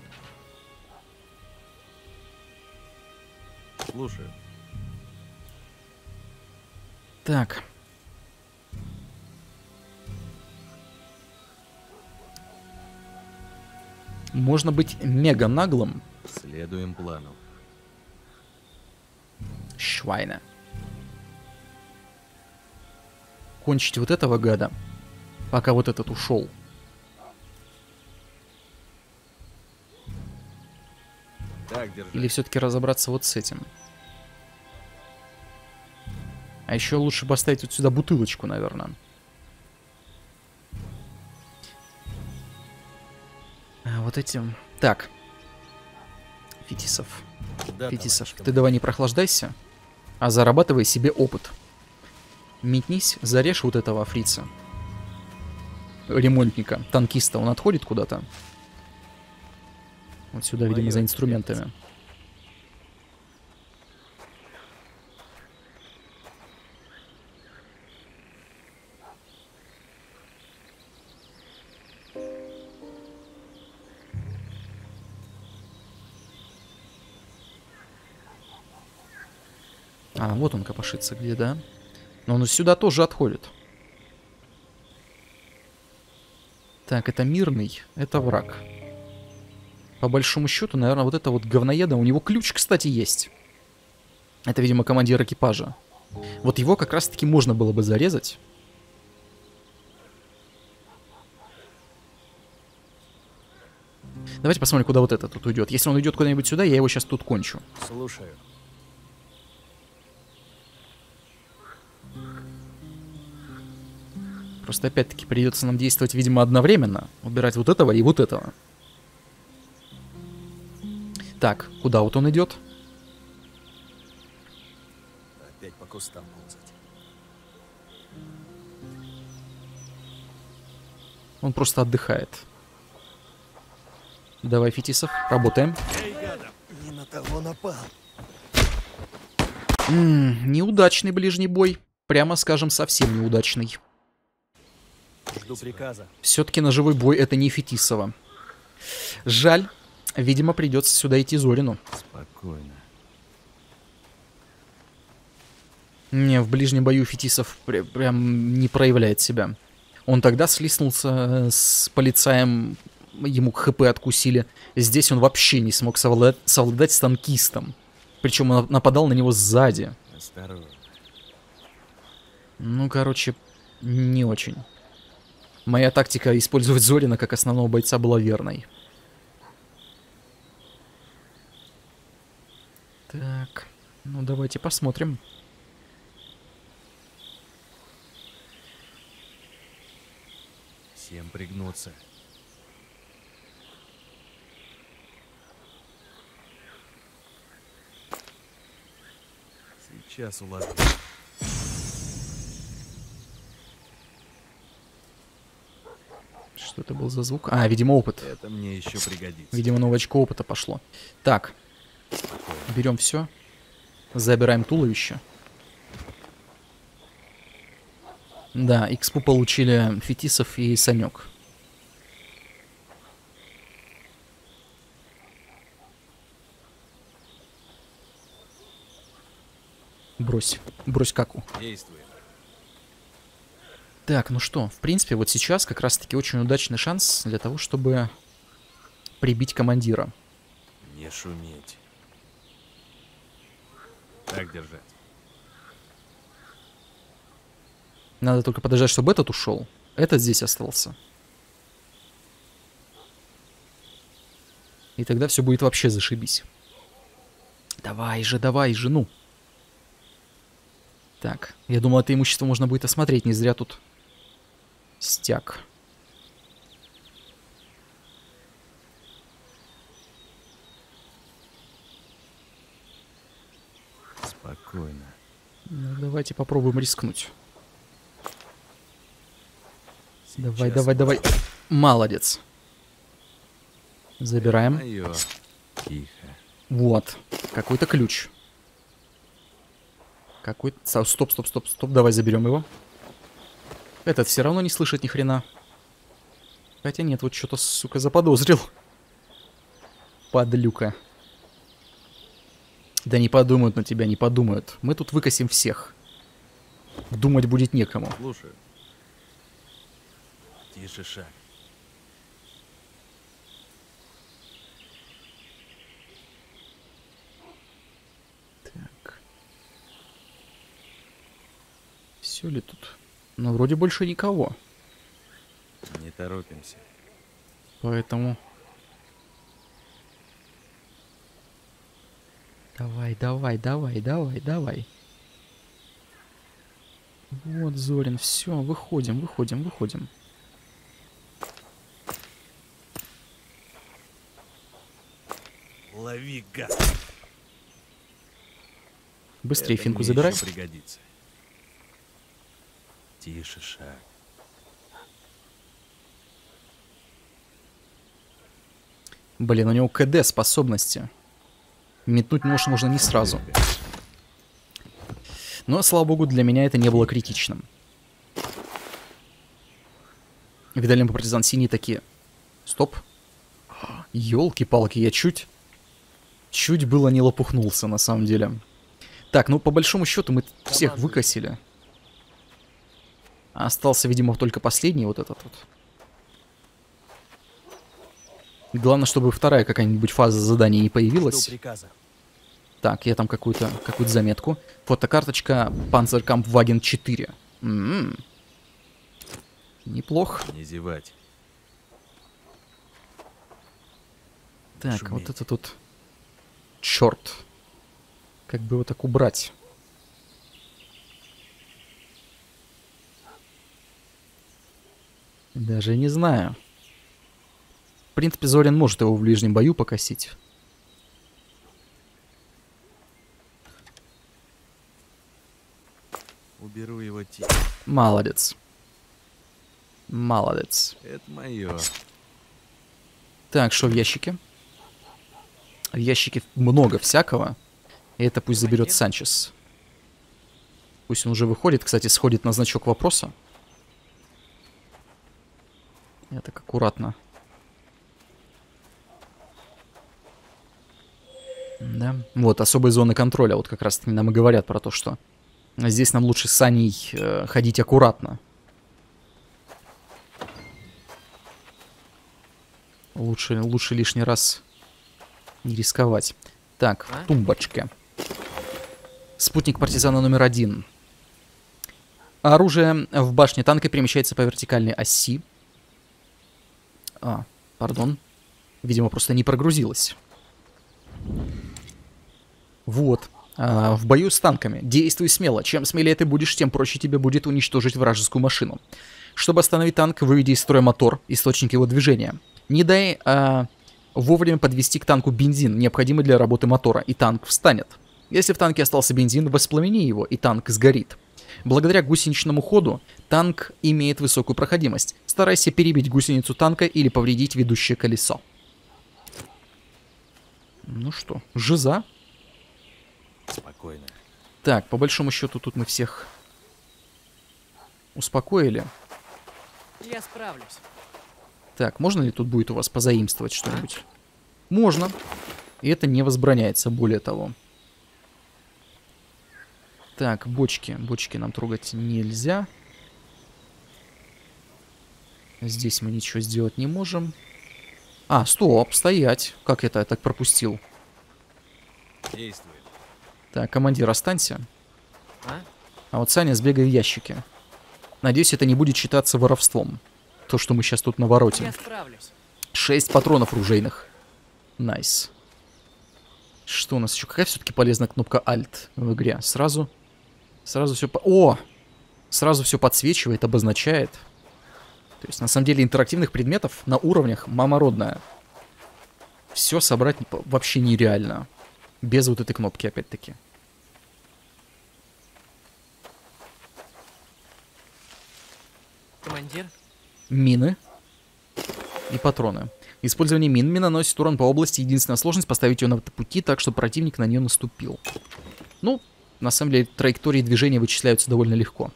Слушаю. Так. Можно быть мега наглым. Следуем плану. Швайна. Кончить вот этого гада, пока вот этот ушел. Так, держи. Или все-таки разобраться вот с этим. А еще лучше бы оставить вот сюда бутылочку, наверное. А вот этим... Так. Фетисов. Да, Фетисов, товарищ ты давай не прохлаждайся, а зарабатывай себе опыт. Метнись, зарежь вот этого фрица. Ремонтника, танкиста. Он отходит куда-то. Вот сюда, видимо, Майор, за инструментами. А, вот он копошится где, да? Но он сюда тоже отходит. Так, это мирный, это враг. По большому счету, наверное, вот это вот говноеда. У него ключ, кстати, есть. Это, видимо, командир экипажа. Вот его как раз-таки можно было бы зарезать. Давайте посмотрим, куда вот этот тут уйдет. Если он уйдет куда-нибудь сюда, я его сейчас тут кончу. Слушаю. Просто опять-таки придется нам действовать, видимо, одновременно. Убирать вот этого и вот этого. Так, куда вот он идет? Опять по кустам ползать. Он просто отдыхает. Давай, Фетисов, работаем. Не на того напал. М-м, неудачный ближний бой. Прямо скажем, совсем неудачный. Жду приказа. Все-таки ножевой бой это не Фетисова. Жаль. Видимо, придется сюда идти Зорину. Спокойно. Не, в ближнем бою Фетисов пря- прям не проявляет себя. Он тогда слиснулся с полицаем, ему ХП откусили. Здесь он вообще не смог совладать, совладать с танкистом. Причем он нападал на него сзади. Осторожно. Ну, короче, не очень. Моя тактика использовать Зорина как основного бойца была верной. Так, ну давайте посмотрим. Всем пригнуться. Сейчас уложу. Что это был за звук? А, видимо, опыт. Это мне еще пригодится. Видимо, новое очко опыта пошло. Так, берем все. Забираем туловище. Да, экспу получили Фетисов и Санек. Брось. Брось каку. Действуем. Так, ну что, в принципе, вот сейчас как раз-таки очень удачный шанс для того, чтобы прибить командира. Не шуметь. Так держать. Надо только подождать, чтобы этот ушел. Этот здесь остался. И тогда все будет вообще зашибись. Давай же, давай же, ну. Так, я думал, это имущество можно будет осмотреть, не зря тут стяг. Спокойно. Ну, давайте попробуем рискнуть. Давай, Сейчас давай, давай. Молодец. Забираем. Моё. Тихо. Вот. Какой-то ключ. Какой-то... Стоп, стоп, стоп, стоп. Давай заберем его. Этот все равно не слышит ни хрена. Хотя нет, вот что-то, сука, заподозрил. Подлюка. Да не подумают на тебя, не подумают. Мы тут выкосим всех. Думать будет некому. Слушаю. Тише шаг. Так. Все ли тут? Ну, вроде больше никого. Не торопимся. Поэтому... Давай, давай, давай, давай, давай. Вот, Зорин, все, выходим, выходим, выходим. Лови, гад. Быстрее Это финку мне забирай. еще пригодится. Тише шаг. Блин, у него КД способности. Метнуть нож можно не сразу. Но, слава богу, для меня это не было критичным. Видали, мы партизан синие такие. Стоп. Ёлки-палки, я чуть... Чуть было не лопухнулся, на самом деле. Так, ну, по большому счету, мы всех выкосили. Остался, видимо, только последний вот этот вот. Главное, чтобы вторая какая-нибудь фаза задания не появилась. Жду приказа. Так, я там какую-то какую-то заметку. Фотокарточка Panzerkampfwagen четыре. М-м-м. Неплохо. Не зевать. Так, Шуметь. вот это тут... Черт. Как бы его так убрать? Даже не знаю. В принципе, Зорин может его в ближнем бою покосить. Уберу его тихо. Молодец. Молодец. Это мое. Так, что в ящике? В ящике много всякого. И это пусть заберет Санчес. Пусть он уже выходит. Кстати, сходит на значок вопроса. Я так аккуратно. Да. Вот, особые зоны контроля. Вот как раз-таки нам и говорят про то, что здесь нам лучше с Аней э, ходить аккуратно. Лучше, лучше лишний раз не рисковать. Так, А? тумбочка. Спутник партизана номер один. Оружие в башне танка перемещается по вертикальной оси. А, пардон. Видимо, просто не прогрузилось. Вот. А, в бою с танками. Действуй смело. Чем смелее ты будешь, тем проще тебе будет уничтожить вражескую машину. Чтобы остановить танк, выведи из строя мотор, источник его движения. Не дай а, вовремя подвести к танку бензин, необходимый для работы мотора, и танк встанет. Если в танке остался бензин, воспламени его, и танк сгорит. Благодаря гусеничному ходу танк имеет высокую проходимость. Старайся перебить гусеницу танка или повредить ведущее колесо. Ну что, жиза. Спокойно. Так, по большому счету тут мы всех успокоили. Я справлюсь. Так, можно ли тут будет у вас позаимствовать что-нибудь? Можно. И это не возбраняется, более того. Так, бочки. Бочки нам трогать нельзя. Здесь мы ничего сделать не можем. А, стоп, стоять. Как это я так пропустил? Действует. Так, командир, останься. А? А вот Саня, сбегай в ящики. Надеюсь, это не будет считаться воровством. То, что мы сейчас тут наворотим. Я справлюсь. Шесть патронов ружейных. Найс. Что у нас еще? Какая все-таки полезная кнопка Alt в игре? Сразу... Сразу все... По... О! Сразу все подсвечивает, обозначает. То есть, на самом деле, интерактивных предметов на уровнях мама родная. Все собрать вообще нереально. Без вот этой кнопки, опять-таки. Командир? Мины и патроны. Использование мин. Мина наносит урон по области. Единственная сложность — поставить ее на пути так, чтобы противник на нее наступил. Ну, на самом деле, траектории движения вычисляются довольно легко.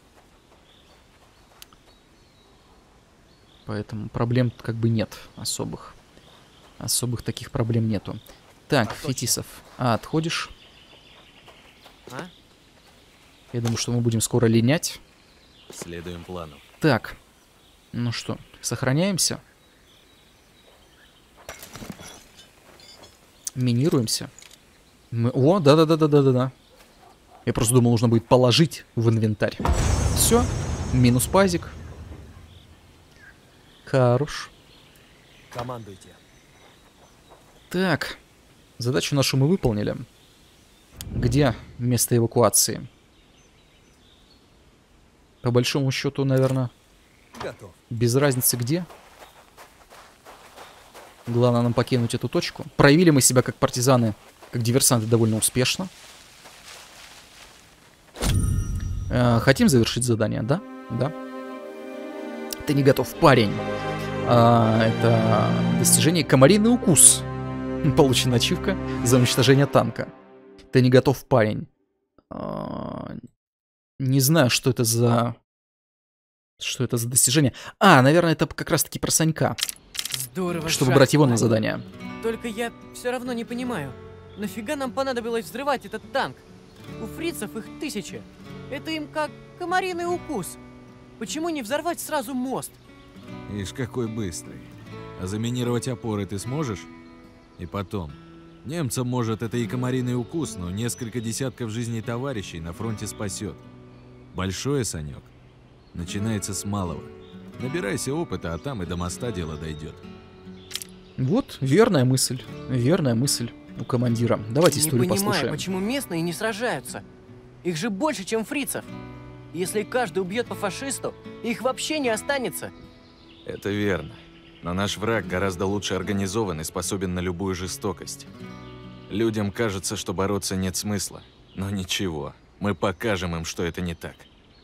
Поэтому проблем как бы нет особых. Особых таких проблем нету. Так, А, Фетисов. А, отходишь? А? Я думаю, что мы будем скоро линять. Следуем плану. Так. Ну что, сохраняемся. Минируемся. Мы... О, да-да-да-да-да-да. Я просто думал, нужно будет положить в инвентарь. Все. Минус пазик. Хорош. Командуйте. Так. Задачу нашу мы выполнили. Где место эвакуации? По большому счету, наверное, Готов. без разницы где. Главное нам покинуть эту точку. Проявили мы себя как партизаны, как диверсанты довольно успешно. Э, хотим завершить задание, да? Да. Ты не готов, парень. А, это достижение «Комариный укус». Получена ачивка за уничтожение танка. Ты не готов, парень. А, не знаю, что это за... Что это за достижение. А, наверное, это как раз-таки про Санька. Здорово. Чтобы жаль, брать его на парень. задание. Только я все равно не понимаю, нафига нам понадобилось взрывать этот танк? У фрицев их тысячи. Это им как комариный укус. Почему не взорвать сразу мост? Ишь, какой быстрый. А заминировать опоры ты сможешь? И потом. Немцам, может, это и комариный укус, но несколько десятков жизней товарищей на фронте спасет. Большое, Санек, начинается с малого. Набирайся опыта, а там и до моста дело дойдет. Вот, верная мысль. Верная мысль у командира. Давайте Не историю понимаю, послушаем. почему местные не сражаются. Их же больше, чем фрицев. Если каждый убьет по фашисту, их вообще не останется. Это верно. Но наш враг гораздо лучше организован и способен на любую жестокость. Людям кажется, что бороться нет смысла. Но ничего, мы покажем им, что это не так.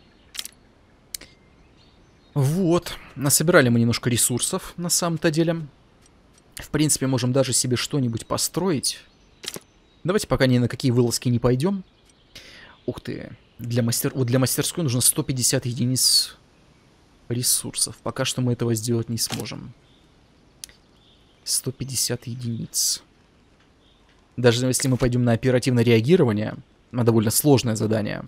Вот, насобирали мы немножко ресурсов, на самом-то деле. В принципе, можем даже себе что-нибудь построить. Давайте пока ни на какие вылазки не пойдем. Ух ты, для, мастер... вот для мастерской нужно сто пятьдесят единиц ресурсов. Пока что мы этого сделать не сможем. сто пятьдесят единиц. Даже если мы пойдем на оперативное реагирование, на довольно сложное задание.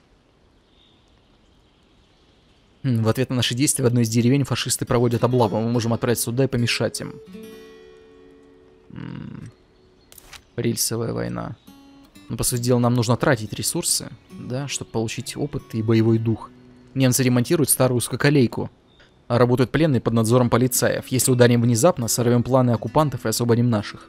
В ответ на наши действия в одной из деревень фашисты проводят облаву. Мы можем отправиться сюда и помешать им. М-м. Рельсовая война. Ну, по сути дела, нам нужно тратить ресурсы, да, чтобы получить опыт и боевой дух. Немцы ремонтируют старую узкоколейку. А работают пленные под надзором полицаев. Если ударим внезапно, сорвем планы оккупантов и освободим наших.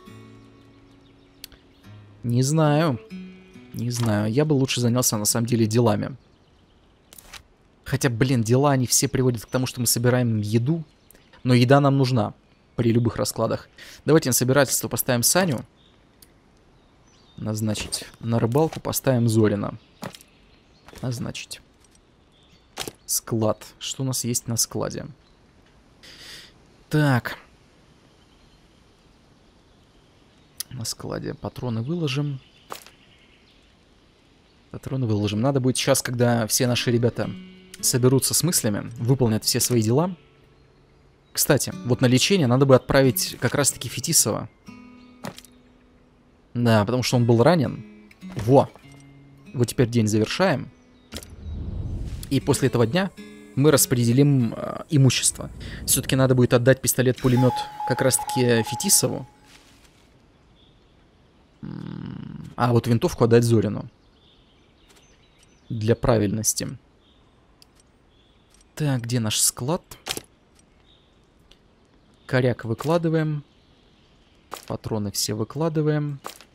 Не знаю. Не знаю. Я бы лучше занялся, на самом деле, делами. Хотя, блин, дела, они все приводят к тому, что мы собираем еду. Но еда нам нужна при любых раскладах. Давайте на собирательство поставим Саню. Назначить. На рыбалку поставим Зорина. Назначить. Склад. Что у нас есть на складе? Так. На складе патроны выложим. Патроны выложим. Надо будет сейчас, когда все наши ребята соберутся с мыслями, выполнят все свои дела. Кстати, вот на лечение надо бы отправить как раз-таки Фетисова. Да, потому что он был ранен. Во! Вот теперь день завершаем. И после этого дня мы распределим э, имущество. Все-таки надо будет отдать пистолет-пулемет как раз-таки Фетисову. А вот винтовку отдать Зорину. Для правильности. Так, где наш склад? Коряк выкладываем. Патроны все выкладываем.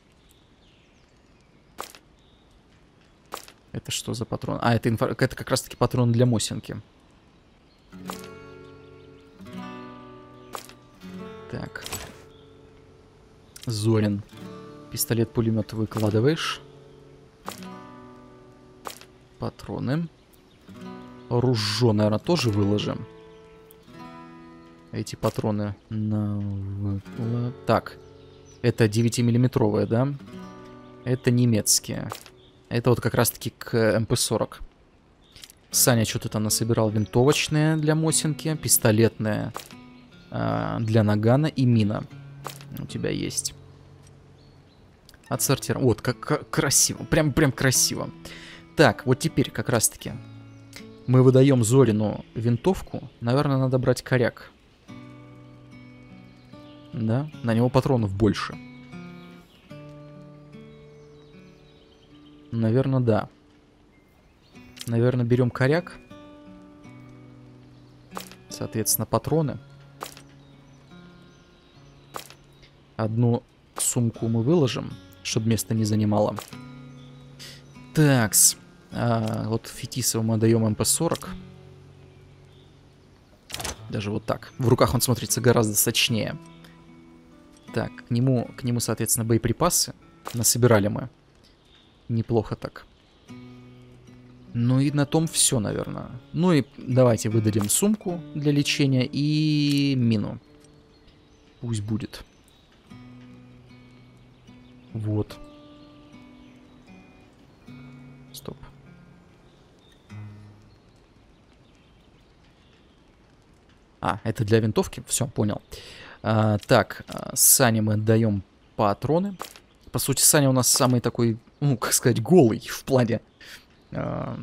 Это что за патрон? А, это, инфо... это как раз-таки патрон для Мосинки. Так. Зорин. Пистолет-пулемет выкладываешь. Патроны. Ружье, наверное, тоже выложим. Эти патроны на... Так. Это девятимиллиметровые, да? Это немецкие. Это вот как раз-таки к эм пэ сорок. Саня что-то там насобирал. Винтовочные для Мосинки. Пистолетные э, для нагана и мина. У тебя есть. Отсортир. Вот, как, как красиво. Прям, прям красиво. Так, вот теперь как раз-таки мы выдаем Зорину винтовку. Наверное, надо брать коряк. Да, на него патронов больше. Наверное, да. Наверное, берем коряк. Соответственно, патроны. Одну сумку мы выложим, чтобы место не занимало. Такс. А, вот Фетисову мы даем эм пэ сорок. Даже вот так. В руках он смотрится гораздо сочнее. Так, к нему, к нему, соответственно, боеприпасы насобирали мы. Неплохо так. Ну и на том все, наверное. Ну и давайте выдадим сумку для лечения и мину. Пусть будет. Вот. Стоп. А, это для винтовки? Все, понял. А, так, Сане мы даем патроны. По сути, Саня у нас самый такой, ну, как сказать, голый в плане... А,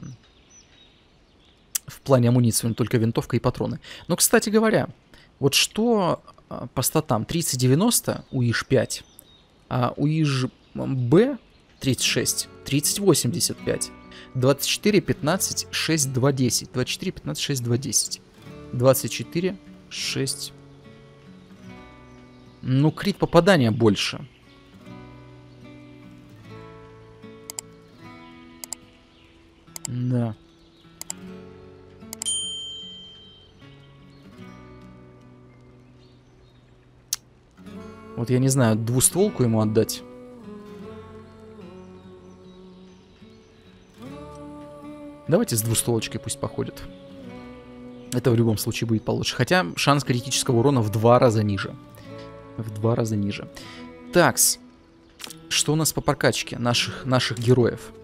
в плане амуниции, он только винтовка и патроны. Но, кстати говоря, вот что а, по статам тридцать девяносто у ИЖ пять, а у ИЖ Б тридцать шесть, тридцать восемьдесят пять, двадцать четыре, пятнадцать, шесть, два, десять, двадцать четыре, пятнадцать, шесть, два, десять, двадцать четыре, шесть. Ну, крит попадания больше. Да. Вот я не знаю, двустволку ему отдать. Давайте с двустволочкой пусть походит. Это в любом случае будет получше. Хотя шанс критического урона в два раза ниже. В два раза ниже. Такс. Что у нас по прокачке наших, наших героев?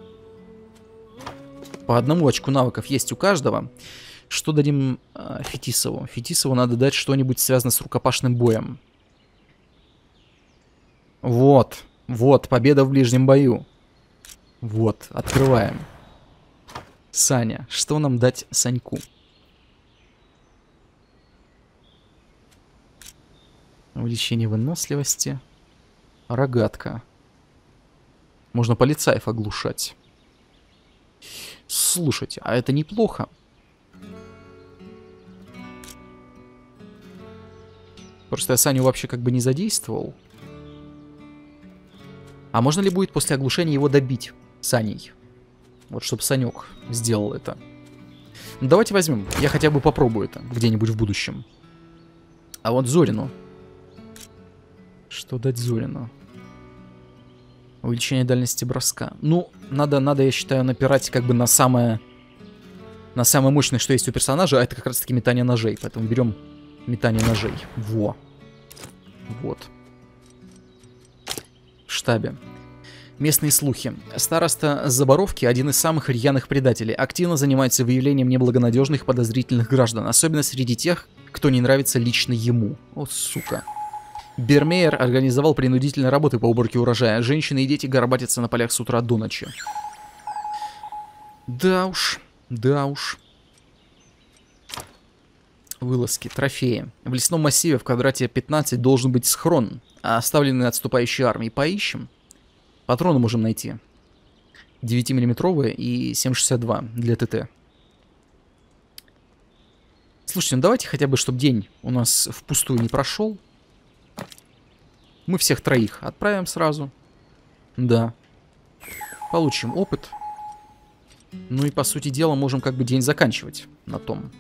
По одному очку навыков есть у каждого. Что дадим э, Фетисову? Фетисову надо дать что-нибудь связанное с рукопашным боем. Вот. Вот, победа в ближнем бою. Вот, открываем. Саня, что нам дать Саньку? Увеличение выносливости. Рогатка. Можно полицаев оглушать. Слушайте, а это неплохо. Просто я Саню вообще как бы не задействовал. А можно ли будет после оглушения его добить Саней? Вот, чтобы Санек сделал это. Ну, давайте возьмем. Я хотя бы попробую это где-нибудь в будущем. А вот Зорину. Что дать Зорину? Увеличение дальности броска. Ну, надо, надо, я считаю, напирать как бы на самое... На самое мощное, что есть у персонажа, а это как раз-таки метание ножей. Поэтому берем метание ножей. Во. Вот. В штабе. Местные слухи. Староста Заборовки, один из самых рьяных предателей, активно занимается выявлением неблагонадежных подозрительных граждан, особенно среди тех, кто не нравится лично ему. О, сука. Бермейер организовал принудительные работы по уборке урожая. Женщины и дети горбатятся на полях с утра до ночи. Да уж, да уж. Вылазки, трофеи. В лесном массиве в квадрате пятнадцать должен быть схрон, а оставленный отступающей армией. Поищем. Патроны можем найти. девятимиллиметровые и семь шестьдесят два для ТТ. Слушайте, ну давайте хотя бы, чтобы день у нас впустую не прошел. Мы всех троих отправим сразу. Да. Получим опыт. Ну и по сути дела можем как бы день заканчивать на том.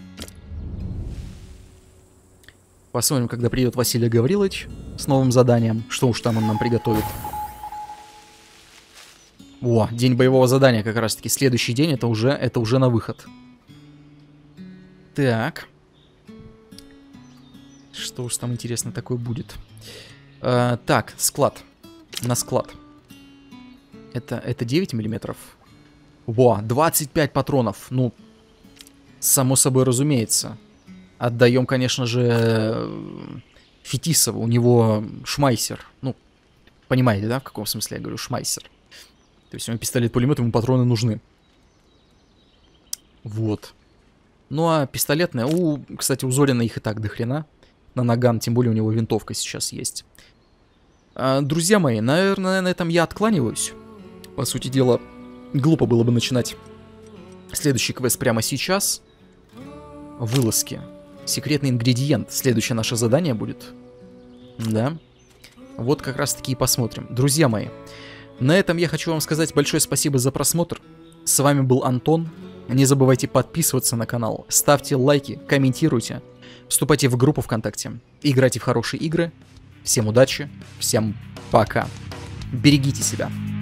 Посмотрим, когда придет Василий Гаврилович с новым заданием. Что уж там он нам приготовит. О, день боевого задания как раз таки. Следующий день это уже, это уже на выход. Так. Что уж там интересно такое будет. Uh, так, склад. На склад. Это, это девять миллиметров. Во, двадцать пять патронов. Ну, само собой разумеется. Отдаем, конечно же, Фетисову. У него шмайсер. Ну, понимаете, да, в каком смысле я говорю шмайсер. То есть у него пистолет-пулемет, ему патроны нужны. Вот. Ну а пистолетная... У, кстати, у Зорина их и так до хрена. На наган, тем более у него винтовка сейчас есть. А, друзья мои, наверное, на этом я откланиваюсь. По сути дела, глупо было бы начинать следующий квест прямо сейчас. Вылазки. Секретный ингредиент. Следующее наше задание будет. Да. Вот как раз таки и посмотрим. Друзья мои, на этом я хочу вам сказать большое спасибо за просмотр. С вами был Антон. Не забывайте подписываться на канал, ставьте лайки, комментируйте, вступайте в группу ВКонтакте, играйте в хорошие игры. Всем удачи, всем пока. Берегите себя.